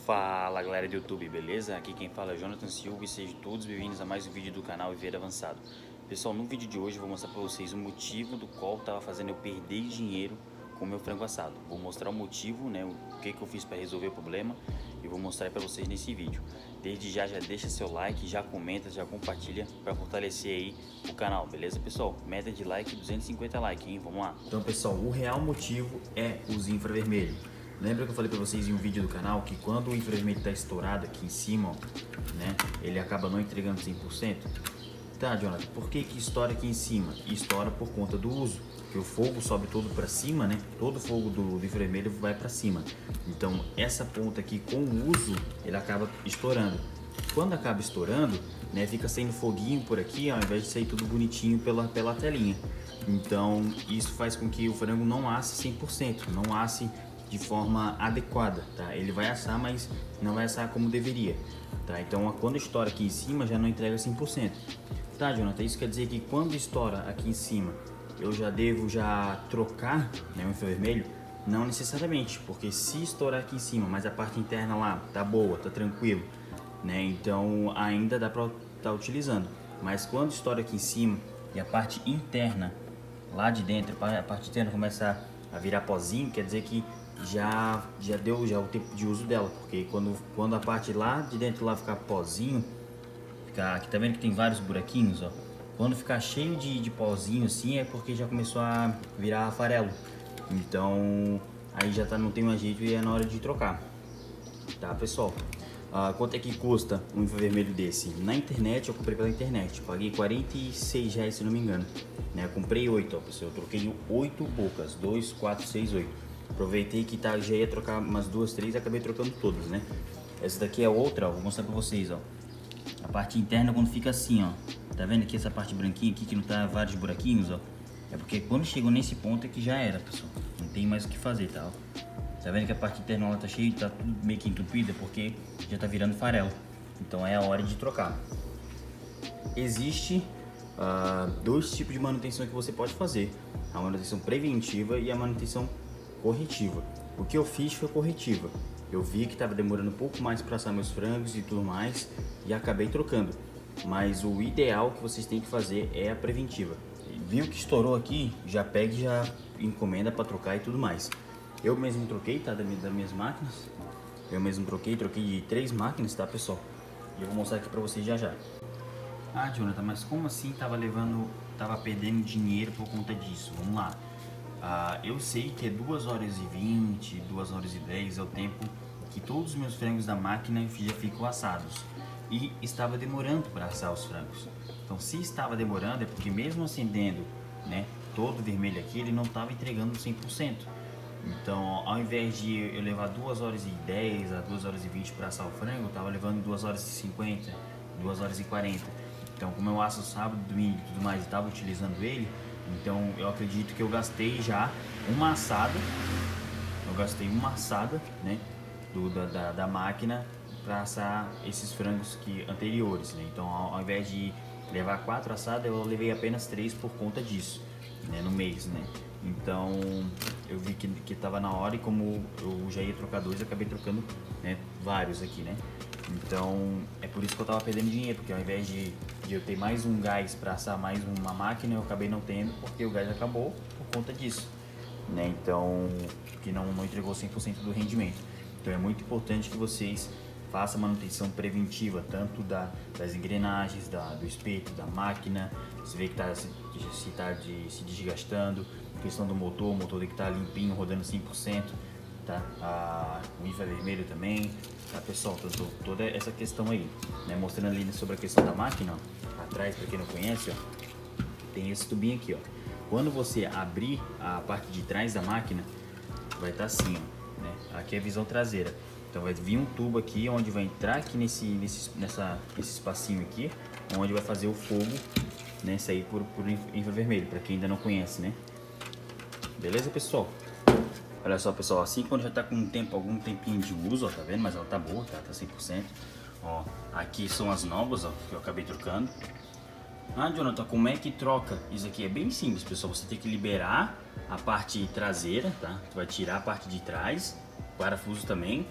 Fala galera do YouTube, beleza? Aqui quem fala é Jonathan Silva e sejam todos bem-vindos a mais um vídeo do canal Viveiro Avançado. Pessoal, no vídeo de hoje eu vou mostrar para vocês o motivo do qual estava fazendo eu perder dinheiro com o meu frango assado. Vou mostrar o motivo, né, o que eu fiz para resolver o problema e vou mostrar para vocês nesse vídeo. Desde já deixa seu like, já comenta, já compartilha para fortalecer aí o canal, beleza pessoal? Meta de like 250 likes, hein? Vamos lá. Então pessoal, o real motivo é os infravermelhos. Lembra que eu falei pra vocês em um vídeo do canal que quando o infravermelho tá estourado aqui em cima, ó, né, ele acaba não entregando 100%? Tá, Jonathan, por que estoura aqui em cima? Estoura por conta do uso, que o fogo sobe todo pra cima, né? Todo o fogo do infravermelho vai pra cima. Então essa ponta aqui com o uso, ele acaba estourando. Quando acaba estourando, né, fica saindo foguinho por aqui, ao invés de sair tudo bonitinho pela telinha. Então isso faz com que o frango não asse 100%, não asse de forma adequada, tá? Ele vai assar, mas não vai assar como deveria, tá? Então quando estoura aqui em cima já não entrega 100%. Tá, Jonathan, isso quer dizer que quando estoura aqui em cima eu já devo trocar, né, o infravermelho? Não necessariamente, porque se estourar aqui em cima, mas a parte interna lá tá boa, tá tranquilo, né? Então ainda dá para estar utilizando. Mas quando estoura aqui em cima e a parte interna lá de dentro, a parte interna começa a virar pozinho, quer dizer que já deu o tempo de uso dela, porque quando a parte lá de dentro lá ficar pozinho, aqui tá vendo que tem vários buraquinhos, ó. Quando ficar cheio de pozinho assim é porque já começou a virar farelo. Então aí já não tem mais jeito e é na hora de trocar, tá pessoal? Quanto é que custa um infravermelho desse? Na internet eu comprei pela internet, paguei R$46 se não me engano, né? Eu comprei 8, ó, pessoal, eu troquei 8 bocas, 2, 4, 6, 8. Aproveitei que já ia trocar umas 2, 3 e acabei trocando todas, né? Essa daqui é outra, ó, vou mostrar pra vocês, ó. A parte interna quando fica assim, ó. Tá vendo aqui essa parte branquinha aqui que não tá vários buraquinhos, ó? É porque quando chegou nesse ponto é que já era, pessoal. Não tem mais o que fazer, tá? Tá vendo que a parte interna ela tá cheia, tá tudo meio que entupida porque já tá virando farelo. Então é a hora de trocar. Existe dois tipos de manutenção que você pode fazer. A manutenção preventiva e a manutenção corretiva. O que eu fiz foi corretiva. Eu vi que estava demorando um pouco mais para assar meus frangos e tudo mais e acabei trocando. Mas o ideal que vocês têm que fazer é a preventiva. Viu que estourou aqui? Já pega e já encomenda para trocar e tudo mais. Eu mesmo troquei, tá? Das minhas máquinas. Eu mesmo troquei de 3 máquinas, tá, pessoal? E eu vou mostrar aqui para vocês já já. Ah, Jonathan, mas como assim tava perdendo dinheiro por conta disso? Vamos lá. Eu sei que é 2h20, 2h10 é o tempo que todos os meus frangos da máquina já ficam assados. E estava demorando para assar os frangos. Então se estava demorando é porque mesmo acendendo, né, todo vermelho aqui, ele não estava entregando 100%. Então ao invés de eu levar 2h10 a 2h20 para assar o frango, eu estava levando 2h50, 2h40. Então como eu asso sábado, domingo e tudo mais, estava utilizando ele, então eu acredito que eu gastei já uma assada. Eu gastei uma assada, né, da máquina para assar esses frangos anteriores, né? Então ao invés de levar 4 assadas, eu levei apenas 3 por conta disso, né, no mês, né? Então eu vi que estava na hora e como eu já ia trocar 2, eu acabei trocando, né, vários aqui, né? Então é por isso que eu estava perdendo dinheiro, porque ao invés de eu ter mais um gás para assar mais uma máquina, eu acabei não tendo porque o gás acabou por conta disso, né? Então que não entregou 100% do rendimento. Então é muito importante que vocês façam manutenção preventiva, tanto das engrenagens, do espeto, da máquina. Você vê que está se desgastando. Questão do motor, o motor tem que estar limpinho, rodando 100%, tá? O infravermelho também, tá, pessoal? Toda essa questão aí, né? Mostrando ali sobre a questão da máquina, ó, atrás, para quem não conhece, ó, tem esse tubinho aqui, ó. Quando você abrir a parte de trás da máquina, vai estar assim, ó, né? Aqui é a visão traseira. Então vai vir um tubo aqui, onde vai entrar aqui nesse espacinho aqui, onde vai fazer o fogo, né, sair por infravermelho, para quem ainda não conhece, né? Beleza, pessoal? Olha só, pessoal, assim quando já tá com algum tempinho de uso, ó, tá vendo? Mas ela tá boa, tá 100%. Ó, aqui são as novas, ó, que eu acabei trocando. Ah, Jonathan, como é que troca? Isso aqui é bem simples, pessoal. Você tem que liberar a parte traseira, tá? Tu vai tirar a parte de trás, parafuso também,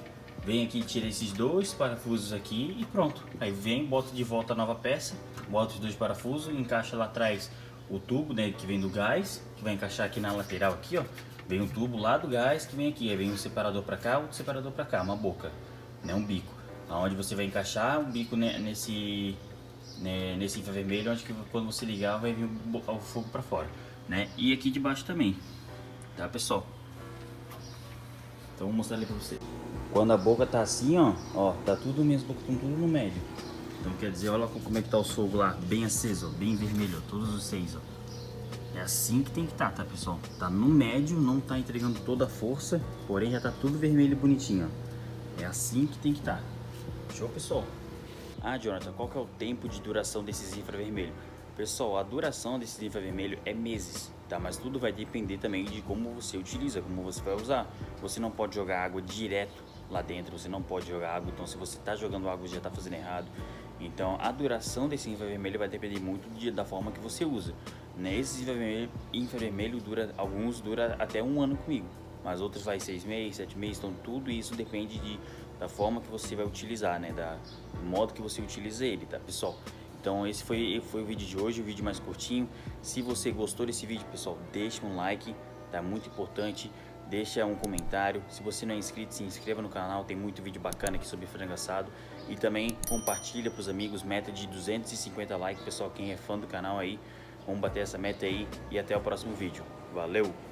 Vem aqui, tira esses dois parafusos aqui e pronto. Aí vem, bota de volta a nova peça, bota os dois parafusos, encaixa lá atrás o tubo, né, que vem do gás, que vai encaixar aqui na lateral aqui, ó. Vem um tubo lá do gás que vem aqui, aí vem um separador para cá, outro separador para cá, uma boca, né, um bico. Aonde você vai encaixar um bico nesse infravermelho, onde que quando você ligar vai vir o fogo para fora, né? E aqui de baixo também, tá, pessoal? Então vou mostrar ali para você. Quando a boca tá assim, ó, tá tudo mesmo, tudo no médio. Então quer dizer, olha como é que tá o fogo lá, bem aceso, ó, bem vermelho, ó, todos os 6, ó. É assim que tem que tá, pessoal? Tá no médio, não tá entregando toda a força, porém já tá tudo vermelho e bonitinho, ó. É assim que tem que tá. Show, pessoal? Ah, Jonathan, qual que é o tempo de duração desses infravermelhos? Pessoal, a duração desses infravermelhos é meses, tá? Mas tudo vai depender também de como você utiliza, como você vai usar. Você não pode jogar água direto lá dentro, você não pode jogar água, então se você está jogando água já está fazendo errado. Então a duração desse infravermelho vai depender muito da forma que você usa, né? Esse infravermelho alguns dura até 1 ano comigo, mas outros vai 6 meses, 7 meses, então tudo isso depende da forma que você vai utilizar, né? Do modo que você utiliza ele, tá, pessoal? Então esse foi o vídeo de hoje, o vídeo mais curtinho. Se você gostou desse vídeo, pessoal, deixa um like, tá muito importante. Deixa um comentário, se você não é inscrito, se inscreva no canal, tem muito vídeo bacana aqui sobre frango assado. E também compartilha para os amigos, meta de 250 likes, pessoal, quem é fã do canal aí, vamos bater essa meta aí e até o próximo vídeo. Valeu!